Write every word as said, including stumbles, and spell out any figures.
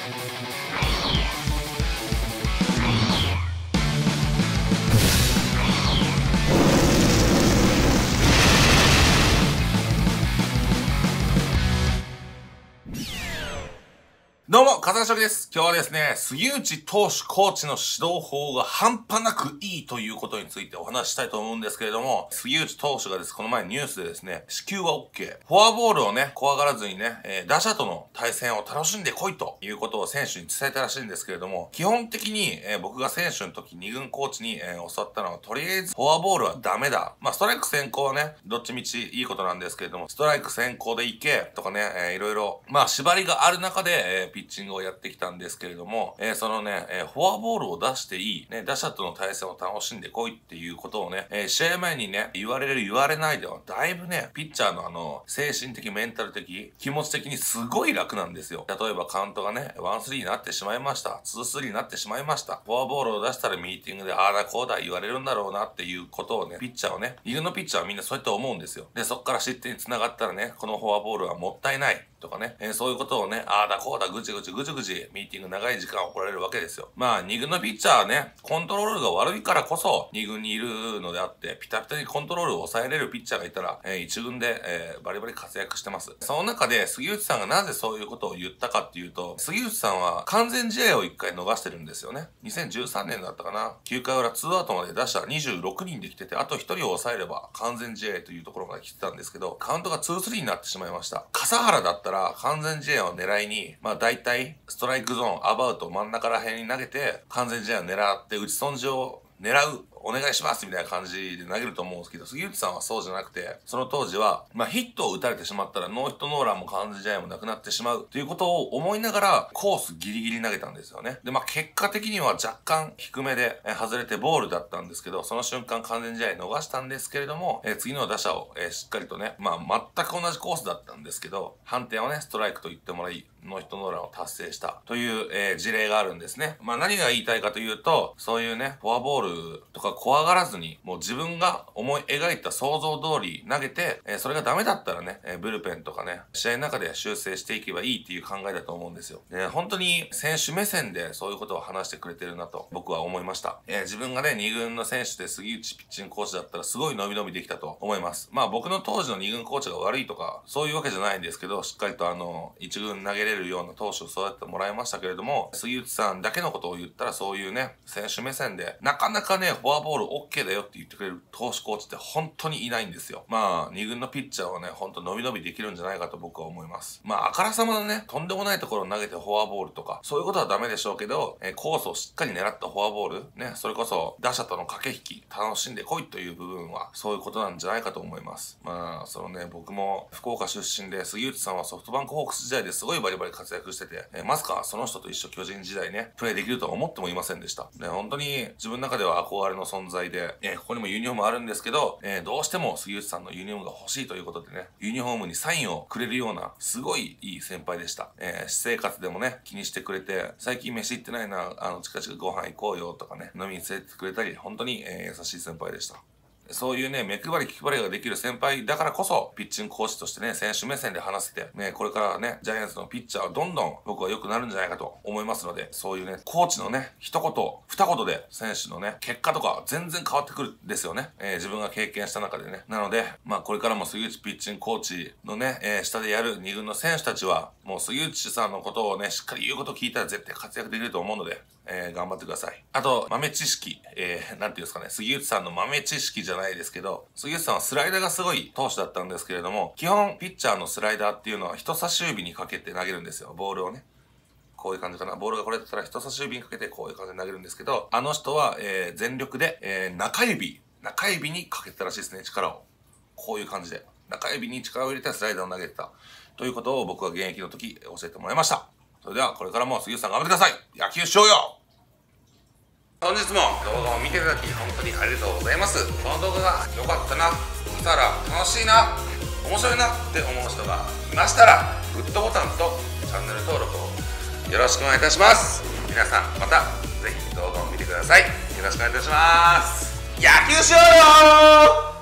どうも、風間翔です。今日はですね、杉内投手コーチの指導法が半端なくいいということについてお話ししたいと思うんですけれども、杉内投手がです、この前ニュースでですね、四球は OK。フォアボールをね、怖がらずにね、えー、打者との対戦を楽しんでこいということを選手に伝えたらしいんですけれども、基本的に、えー、僕が選手の時に軍コーチに、えー、教わったのは、とりあえずフォアボールはダメだ。まあ、ストライク先行はね、どっちみちいいことなんですけれども、ストライク先行でいけとかね、えー、いろいろ、まあ、縛りがある中で、えー、ピッチングをやってきたんですけれども、えー、そのね、えー、フォアボールを出していい、ね、打者との対戦を楽しんでこいっていうことをね、えー、試合前にね、言われる言われないでは、だいぶね、ピッチャーのあの、精神的、メンタル的、気持ち的にすごい楽なんですよ。例えばカウントがね、ワンスリーになってしまいました。ツースリーになってしまいました。フォアボールを出したらミーティングで、ああだこうだ言われるんだろうなっていうことをね、ピッチャーをね、リーグのピッチャーはみんなそうやって思うんですよ。で、そっから失点に繋がったらね、このフォアボールはもったいない。とかね、えー、そういうことをね、ああだこうだぐちぐちぐちぐちミーティング長い時間怒られるわけですよ。まあ、に軍のピッチャーはね、コントロールが悪いからこそに軍にいるのであって、ピタピタにコントロールを抑えれるピッチャーがいたら、えー、いち軍で、えー、バリバリ活躍してます。その中で杉内さんがなぜそういうことを言ったかっていうと、杉内さんは完全試合をいっかい逃してるんですよね。にせんじゅうさんねんだったかな。きゅうかい裏ツーアウトまで打者にじゅうろくにんできてて、あとひとりを抑えれば完全試合というところまで来てたんですけど、カウントがツースリーになってしまいました。笠原だったら完全試合を狙いに、まあ大体ストライクゾーン、アバウト真ん中ら辺に投げて、完全試合を狙って打ち損じを狙う。お願いしますみたいな感じで投げると思うんですけど、杉内さんはそうじゃなくて、その当時は、まあヒットを打たれてしまったらノーヒットノーランも完全試合もなくなってしまうということを思いながらコースギリギリ投げたんですよね。で、まあ結果的には若干低めで外れてボールだったんですけど、その瞬間完全試合逃したんですけれども、えー、次の打者を、えー、しっかりとね、まあ全く同じコースだったんですけど、判定をね、ストライクと言ってもらい、ノーヒットノーランを達成したという、えー、事例があるんですね。まあ何が言いたいかというと、そういうね、フォアボールとか怖がらずに、もう自分が思い描いた想像通り投げて、えー、それがダメだったらね、えー、ブルペンとかね、試合の中で修正していけばいいっていう考えだと思うんですよ。で、本当に選手目線でそういうことを話してくれてるなと僕は思いました。えー、自分がね、に軍の選手で杉内ピッチングコーチだったらすごい伸び伸びできたと思います。まあ僕の当時のに軍コーチが悪いとか、そういうわけじゃないんですけど、しっかりとあの、いち軍投げれるような投手を育ててもらいましたけれども、杉内さんだけのことを言ったらそういうね、選手目線で、なかなかね、フォアボール OK だよって言ってくれる投手コーチって本当にいないんですよ。まあ、に軍のピッチャーはね、ほんと伸び伸びできるんじゃないかと僕は思います。まあ、あからさまのね、とんでもないところを投げてフォアボールとか、そういうことはダメでしょうけど、えー、コースをしっかり狙ったフォアボール、ね、それこそ打者との駆け引き、楽しんでこいという部分は、そういうことなんじゃないかと思います。まあ、そのね、僕も福岡出身で、杉内さんはソフトバンクホークス時代ですごいバリバリ活躍してて、えー、まさかその人と一緒巨人時代ね、プレイできるとは思ってもいませんでした。ね、本当に自分の中では憧れの存在で、えー、ここにもユニフォームあるんですけど、えー、どうしても杉内さんのユニフォームが欲しいということでね、ユニフォームにサインをくれるような、すごいいい先輩でした。えー、私生活でもね、気にしてくれて、最近飯行ってないな、あの、近々ご飯行こうよとかね、飲みに連れてってくれたり、本当に、えー、優しい先輩でした。そういうね、目配り気配りができる先輩だからこそ、ピッチングコーチとしてね、選手目線で話せて、ね、これからね、ジャイアンツのピッチャーはどんどん僕は良くなるんじゃないかと思いますので、そういうね、コーチのね、一言、二言で選手のね、結果とか全然変わってくるんですよね。えー、自分が経験した中でね。なので、まあこれからも杉内ピッチングコーチのね、えー、下でやるに軍の選手たちは、もう杉内さんのことをね、しっかり言うことを聞いたら絶対活躍できると思うので、えー、頑張ってください。あと、豆知識。えー、なんていうんですかね。杉内さんの豆知識じゃないですけど、杉内さんはスライダーがすごい投手だったんですけれども、基本、ピッチャーのスライダーっていうのは人差し指にかけて投げるんですよ。ボールをね。こういう感じかな。ボールがこれだったら人差し指にかけてこういう感じで投げるんですけど、あの人は、えー、全力で、えー、中指、中指にかけてたらしいですね。力を。こういう感じで。中指に力を入れてスライダーを投げてた。ということを僕は現役の時教えてもらいました。それではこれからも杉内さん頑張ってください。野球しようよ。本日も動画を見ていただき本当にありがとうございます。この動画が良かったな、見たら楽しいな、面白いなって思う人がいましたらグッドボタンとチャンネル登録をよろしくお願いいたします。皆さんまたぜひ動画を見てください。よろしくお願いいたします。野球しようよー。